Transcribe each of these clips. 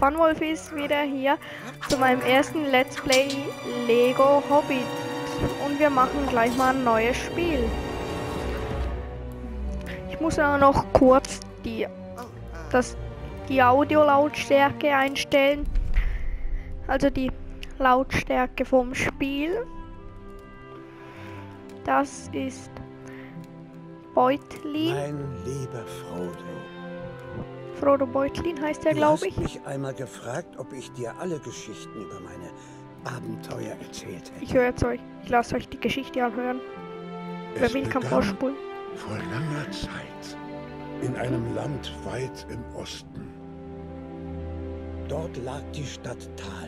Funwolf ist wieder hier zu meinem ersten Let's Play Lego Hobbit und wir machen gleich mal ein neues Spiel. Ich muss aber noch kurz die Audiolautstärke einstellen, also die Lautstärke vom Spiel. Das ist Beutlin. Mein lieber Frodo. Frodo Beutlin heißt er, glaube ich. Du hast mich einmal gefragt, ob ich dir alle Geschichten über meine Abenteuer erzählt hätte. Ich höre jetzt euch. Ich lasse euch die Geschichte anhören. Wer will, kann vorspulen. Vor langer Zeit in einem Land weit im Osten. Dort lag die Stadt Tal.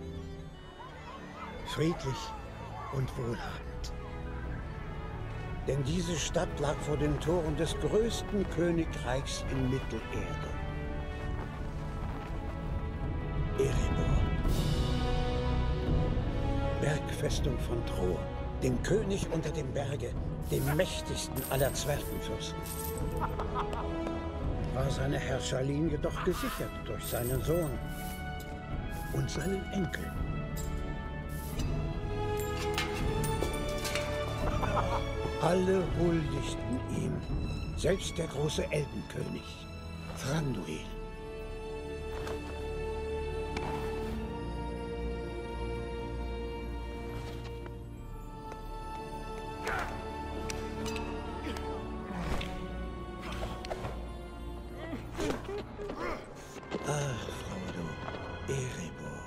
Friedlich und wohlhabend. Denn diese Stadt lag vor den Toren des größten Königreichs in Mittelerde. Erebor. Bergfestung von Trohr, dem König unter dem Berge, dem mächtigsten aller Zwergenfürsten. War seine Herrscherlinie jedoch gesichert durch seinen Sohn und seinen Enkel. Alle huldigten ihm, selbst der große Elbenkönig, Thranduil. Ach, Frodo, Erebor.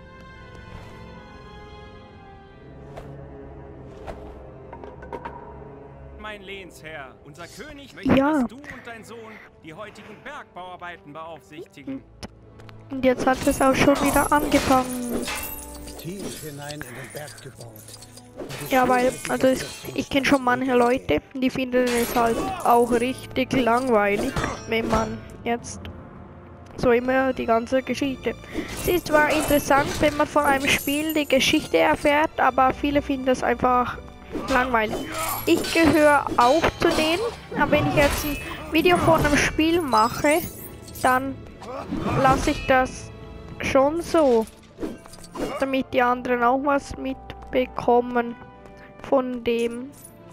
Mein Lehnsherr, unser König möchte, dass du und dein Sohn die heutigen Bergbauarbeiten beaufsichtigen. Und jetzt hat es auch schon wieder angefangen. Tief hinein in den Berg gebaut. Ja, weil, also ich kenne schon manche Leute, die finden es halt auch richtig langweilig, wenn man jetzt so immer die ganze Geschichte. Es ist zwar interessant, wenn man von einem Spiel die Geschichte erfährt, aber viele finden es einfach langweilig. Ich gehöre auch zu denen, aber wenn ich jetzt ein Video von einem Spiel mache, dann lasse ich das schon so, damit die anderen auch was mitbekommen von dem.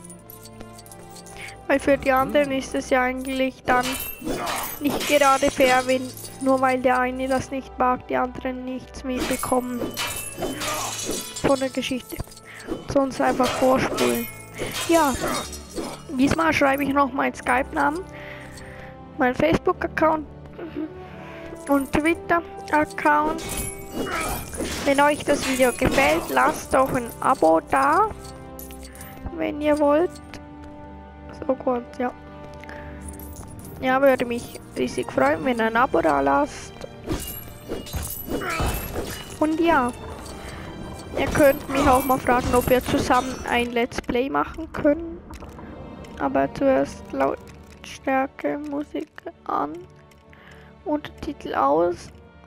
Weil für die anderen ist es ja eigentlich dann nicht gerade fair, wenn nur weil der eine das nicht mag, die anderen nichts mitbekommen von der Geschichte. Sonst einfach vorspulen. Ja, diesmal schreibe ich noch meinen Skype-Namen, meinen Facebook-Account und Twitter-Account. Wenn euch das Video gefällt, lasst doch ein Abo da, wenn ihr wollt. So kurz, ja. Ja, würde mich riesig freuen, wenn ihr ein Abo da lasst. Und ja. Ihr könnt mich auch mal fragen, ob wir zusammen ein Let's Play machen können. Aber zuerst Lautstärke, Musik an, Untertitel aus.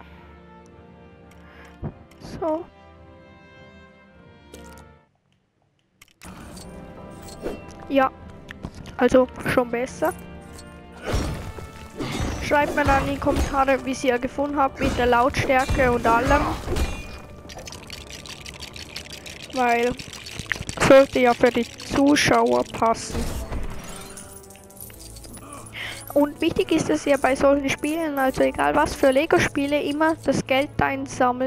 So. Ja, also schon besser. Schreibt mir dann in die Kommentare, wie ihr gefunden habt mit der Lautstärke und allem. Weil es sollte ja für die Zuschauer passen. Und wichtig ist es ja bei solchen Spielen, also egal was für Lego-Spiele, immer das Geld einsammelt.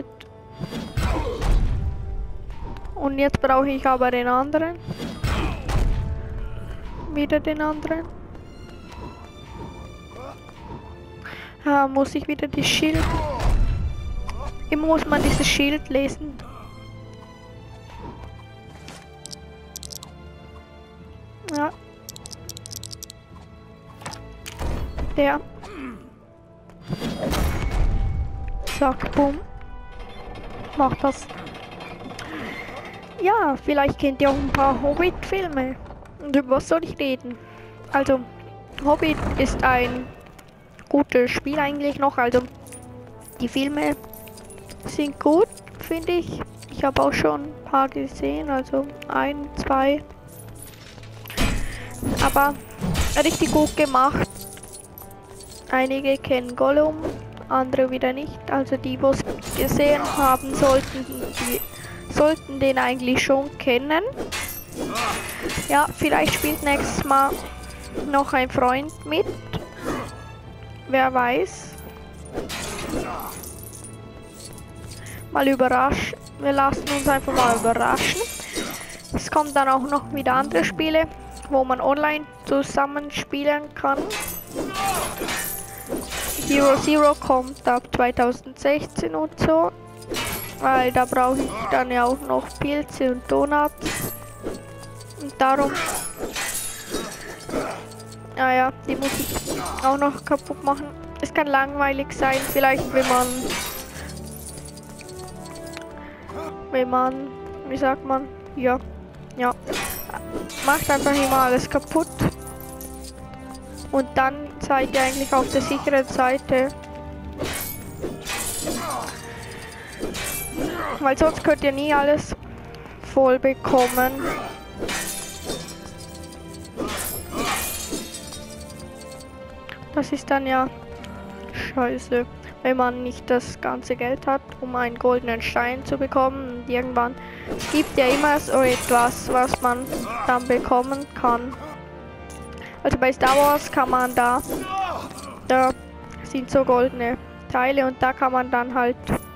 Und jetzt brauche ich aber den anderen. Wieder den anderen. Muss ich wieder die Schild. Immer muss man dieses Schild lesen. Ja. Der. Zack, bumm. Macht das. Ja, vielleicht kennt ihr auch ein paar Hobbit-Filme. Und über was soll ich reden? Also, Hobbit ist ein gutes Spiel eigentlich noch. Also, die Filme sind gut, finde ich. Ich habe auch schon ein paar gesehen, also 1, 2. Aber richtig gut gemacht. Einige kennen Gollum, andere wieder nicht. Also die, wo es gesehen haben, sollten den eigentlich schon kennen. Ja, vielleicht spielt nächstes Mal noch ein Freund mit. Wer weiß. Mal überraschen. Wir lassen uns einfach mal überraschen. Es kommen dann auch noch wieder andere Spiele, wo man online zusammen spielen kann. Hero Zero kommt ab 2016 und so. Weil da brauche ich dann ja auch noch Pilze und Donuts. Und darum... Naja, die muss ich auch noch kaputt machen. Es kann langweilig sein, vielleicht wenn man, wie sagt man, ja, macht einfach immer alles kaputt. Und dann seid ihr eigentlich auf der sicheren Seite. Weil sonst könnt ihr nie alles voll bekommen. Das ist dann ja scheiße, wenn man nicht das ganze Geld hat, um einen goldenen Stein zu bekommen. Und irgendwann, es gibt ja immer so etwas, was man dann bekommen kann. Also bei Star Wars kann man da sind so goldene Teile und da kann man dann halt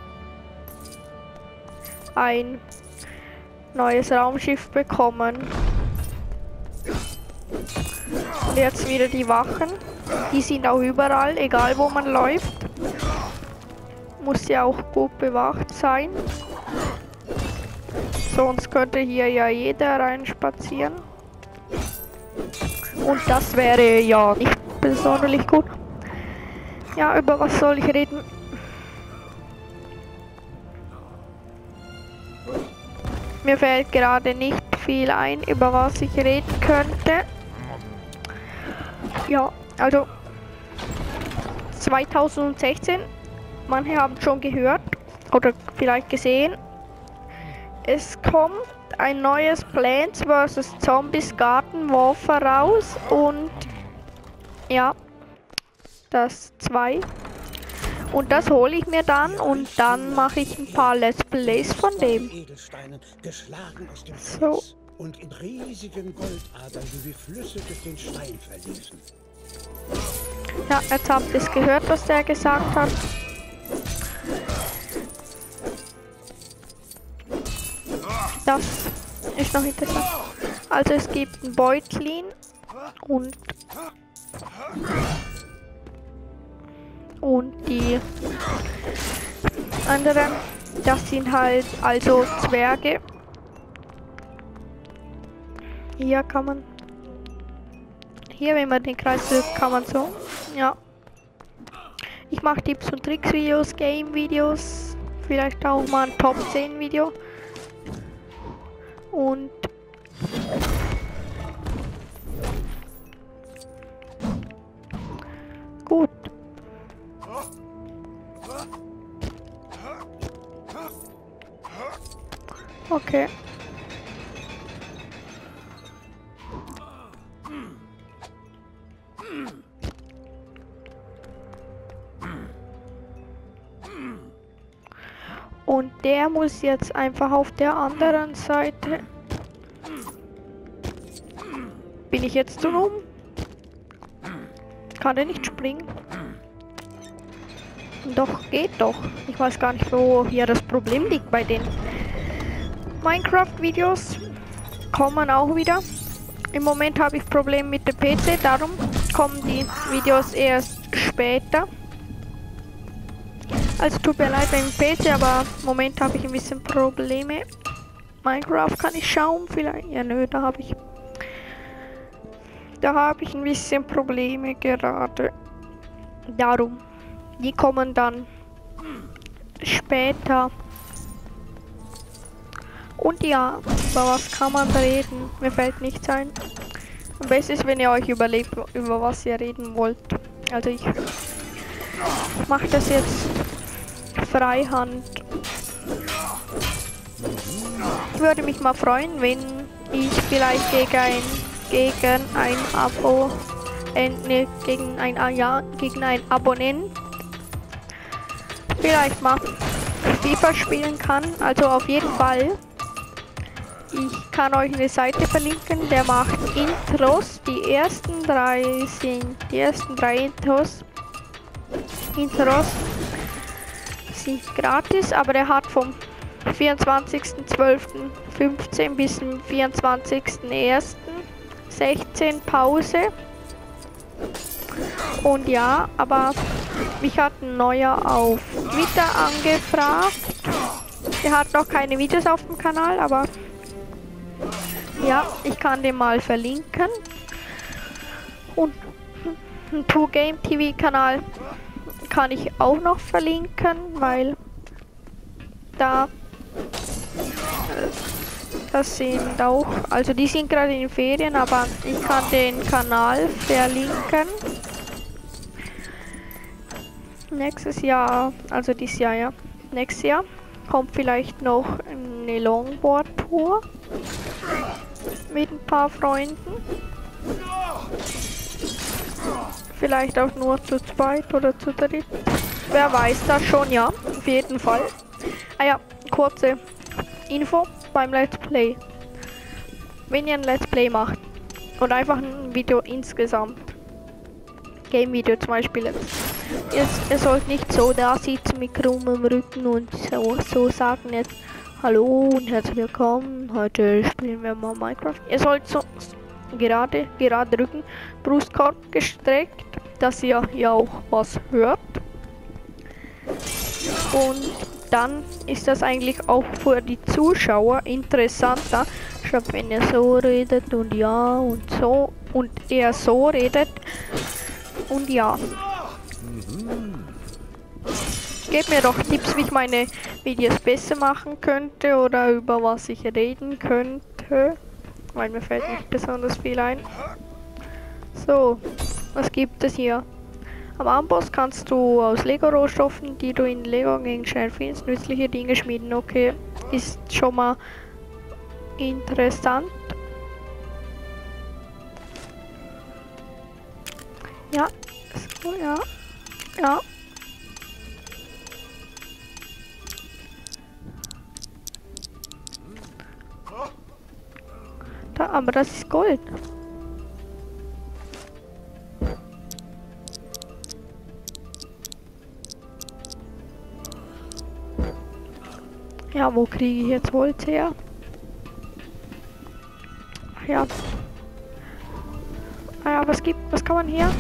ein neues Raumschiff bekommen. Und jetzt wieder die Wachen. Die sind auch überall, egal wo man läuft. Muss ja auch gut bewacht sein. Sonst könnte hier ja jeder reinspazieren. Und das wäre ja nicht besonders gut. Ja, über was soll ich reden? Mir fällt gerade nicht viel ein, über was ich reden könnte. Ja, also 2016, manche haben schon gehört oder vielleicht gesehen, es kommt ein neues Plants vs. Zombies Garden Warfare raus und ja, das 2. Und das hole ich mir dann und dann mache ich ein paar Let's Plays von dem. So. Und in riesigen Goldadern, die wie Flüsse durch den Stein verliefen. Ja, jetzt habt ihr es gehört, was der gesagt hat. Das ist noch interessant. Also es gibt ein Beutlin und die anderen, das sind halt also Zwerge. Hier kann man, wenn man den Kreis drückt, kann man so, ja. Ich mache Tipps und Tricks Videos, Game Videos, vielleicht auch mal ein Top 10 Video. Und gut. Okay. Und der muss jetzt einfach auf der anderen Seite. Bin ich jetzt so rum? Kann er nicht springen? Doch, geht doch. Ich weiß gar nicht, wo hier das Problem liegt bei den Minecraft-Videos. Kommen auch wieder. Im Moment habe ich Probleme mit dem PC, darum kommen die Videos erst später. Also tut mir leid beim PC, aber im Moment habe ich ein bisschen Probleme. Minecraft kann ich schauen, vielleicht. Ja, nö, da habe ich ein bisschen Probleme gerade. Darum. Die kommen dann später. Und ja, über was kann man reden? Mir fällt nichts ein. Am besten ist, wenn ihr euch überlegt, über was ihr reden wollt. Also ich mache das jetzt freihand. Ich würde mich mal freuen, wenn ich vielleicht gegen ein Abonnent vielleicht mal FIFA spielen kann. Also auf jeden Fall. Ich kann euch eine Seite verlinken, der macht Intros. Die ersten drei Intros sind gratis, aber er hat vom 24.12.15 bis zum 24.01.16 Pause. Und ja, aber mich hat ein neuer auf Twitter angefragt. Der hat noch keine Videos auf dem Kanal, aber ja, ich kann den mal verlinken. Und ein 2Game TV Kanal kann ich auch noch verlinken, weil da das sind auch, also die sind gerade in den Ferien, aber ich kann den Kanal verlinken. Nächstes Jahr, also dieses Jahr, ja, nächstes Jahr kommt vielleicht noch eine Longboard-Tour mit ein paar Freunden. Vielleicht auch nur zu zweit oder zu dritt. Wer weiß das schon, ja, auf jeden Fall. Ah ja, kurze Info beim Let's Play. Wenn ihr ein Let's Play macht und einfach ein Video insgesamt, Game-Video zum Beispiel, ihr sollt nicht so da sitzen mit krummem Rücken und so sagen jetzt hallo und herzlich willkommen, heute spielen wir mal Minecraft. Ihr sollt so gerade Rücken, Brustkorb gestreckt, dass ihr ja auch was hört. Und dann ist das eigentlich auch für die Zuschauer interessanter, statt wenn ihr so redet und ja und so und er so redet und ja. Gebt mir doch Tipps, wie ich meine Videos besser machen könnte oder über was ich reden könnte, weil mir fällt nicht besonders viel ein. So, was gibt es hier? Am Amboss kannst du aus Lego-Rohstoffen, die du in Lego-Gegenständen findest, nützliche Dinge schmieden. Okay, ist schon mal interessant. Ja, so, ja, ja. Da, aber das ist Gold. Ja, wo kriege ich jetzt Holz her? Ach ja. Ah ja, was kann man hier?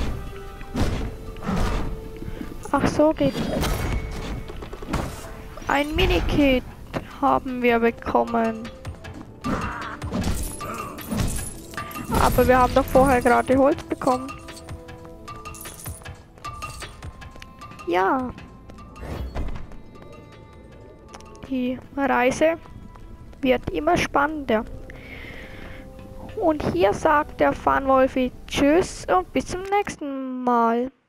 Ach so geht. Ein Mini-Kit haben wir bekommen. Aber wir haben doch vorher gerade Holz bekommen. Ja. Die Reise wird immer spannender. Und hier sagt der Funwolfi Tschüss und bis zum nächsten Mal.